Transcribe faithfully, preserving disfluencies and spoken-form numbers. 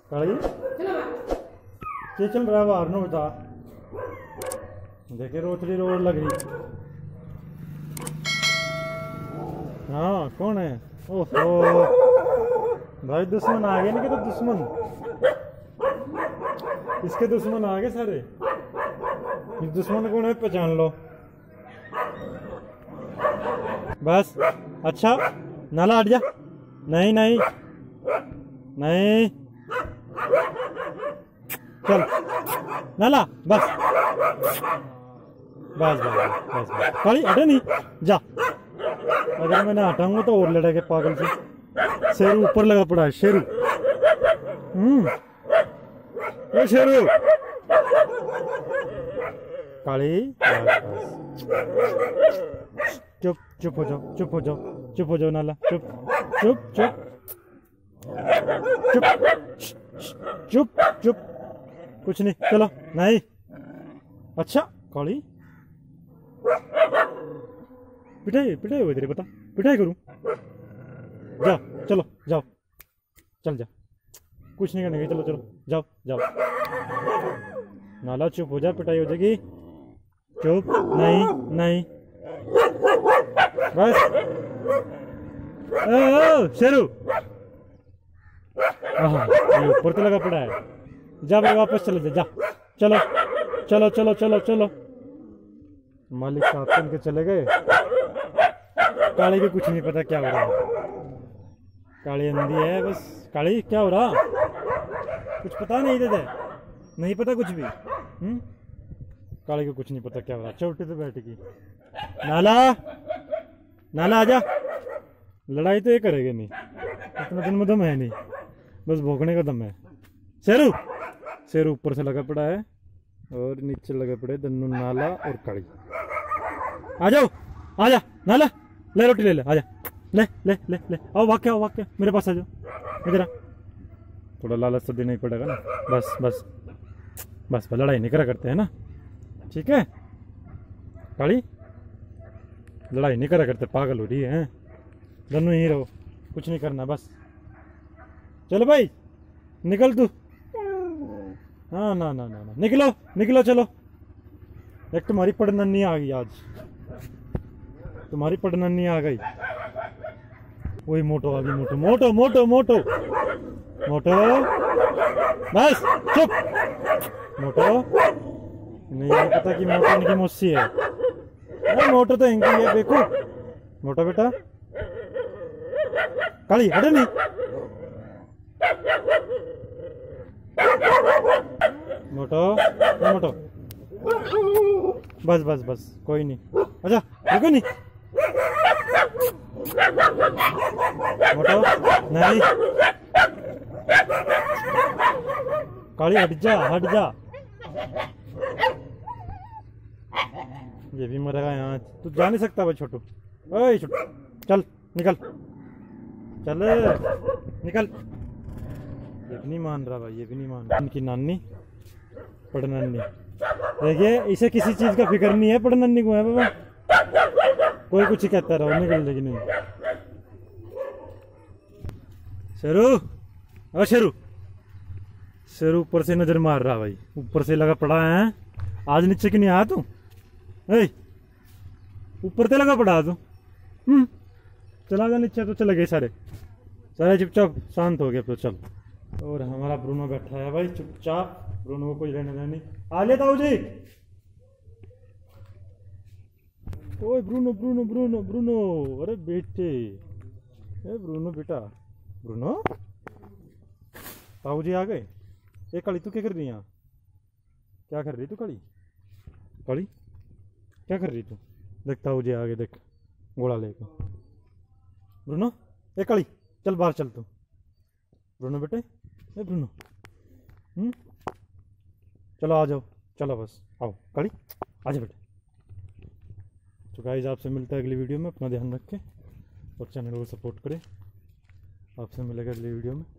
काली क्या चल रहा है बाहर नो बता। देखे रोचड़ी रोड लग रही। हाँ कौन है? ओहो भाई दुश्मन आ गए। नहीं तो दुश्मन इसके दुश्मन आ गए सारे। दुश्मन कौन है पहचान लो बस। अच्छा नाला हट जा। नहीं नहीं नहीं चल नाला बस बस बस बस बस काली हटे नहीं जा। अगर मैं ना हटाऊंगा तो और लड़ेगा पागल से। शेरू ऊपर लगा पड़ा है। शेरू हम्म ये शेरू काली चुप चुप हो जाओ चुप हो जाओ चुप हो जाओ नाला चुप चुप चुप चुप चुप चुप कुछ नहीं चलो नहीं। अच्छा काली पिटाई पिटाई हुई तेरी बता पिटाई करूं? जाओ चलो जाओ चल जा कुछ नहीं करने का। चलो चलो जाओ जाओ नाला चुप हो जा पिटाई हो जाएगी। चुप नहीं नहीं बस। ओ शेरू ऊपर तो लगा पड़ा है। जा भाई वापस चले जा जा। चलो चलो चलो चलो चलो मालिक साहब सुन के चले गए। काले को कुछ नहीं पता क्या हो रहा है। काली अंधी है बस। काली क्या हो रहा कुछ पता नहीं देते नहीं पता कुछ भी। हम्म काले को कुछ नहीं पता क्या हो रहा। चौटी तो बैठेगी। नाला नाला आजा। लड़ाई तो ये करेगा नहीं। इतना दिन में दम है नहीं बस भोगने का दम है। शेरू शेरू ऊपर से लगा पड़ा है और नीचे लगा पड़े दन्नू नाला और काली। आ जाओ आजा नाला ले रोटी ले ले आजा ले ले ले ले आओ वाक्य आओ वाक्य मेरे पास आ जाओ इधर। थोड़ा लालच तो देना ही पड़ेगा ना। बस बस बस बस लड़ाई नहीं करा करते हैं ना। ठीक है काली लड़ाई नहीं करा करते पागल हो रही है। दोनों ही रहो कुछ नहीं करना बस। चलो भाई निकल तू। हाँ ना ना ना ना निकलो निकलो चलो। एक तुम्हारी पड़नन्नी आ गई आज। तुम्हारी पड़नन्नी आ गई। वही मोटो आ गई। मोटो मोटो मोटो मोटो मोटो बस चुप। मोटो नहीं पता कि मोटो इनकी मौसी है। अरे मोटो तो इनकी है देखो। मोटो बेटा काली हटे नहीं। मोटो मोटो बस बस बस कोई नहीं। अच्छा रुको नहीं मोटो नहीं काली हट जा हट जा। ये भी मरेगा यहाँ। तू जा नहीं सकता भाई छोटू। ओए छोटू चल निकल चल निकल। ये भी नहीं मान रहा भाई। ये भी नहीं मान रहा। इनकी नानी पड़नन्नी देखिए इसे किसी चीज का फिक्र नहीं है। पड़नन्नी को है बाबा कोई कुछ ही कहता रहो निकल लेकिन नहीं। शेरू अरे शेरू शेरू ऊपर से नजर मार रहा भाई। ऊपर से लगा पड़ा है। आज नीचे क्यों नहीं आया तू? ऊपर से लगा पड़ा तू। हम्म चला जा नीचे तो चले गए सारे सारे चुपचाप शांत हो गए तो चल। और हमारा ब्रूनो बैठा है भाई चुपचाप। ब्रूनो को कोई रहने नहीं। आ ले ताऊ जी। ओए ब्रूनो ब्रूनो ब्रूनो ब्रूनो अरे बेटे ए ब्रूनो बेटा ब्रूनो ताऊ जी आ गए। ए काली तू क्या कर रही है यहाँ? क्या कर रही तू काली? काली क्या कर रही तू? देख ताऊ जी आ गए देख घोड़ा लेके। ब्रूनो ए काली चल बाहर चल तू। ब्रूनो बेटे ए ब्रूनो हम्म चलो आ जाओ चलो बस आओ काली आजा बेटे। तो गाइस आपसे मिलता है अगली वीडियो में। अपना ध्यान रखें और चैनल को सपोर्ट करें। आपसे मिलेगा अगली वीडियो में।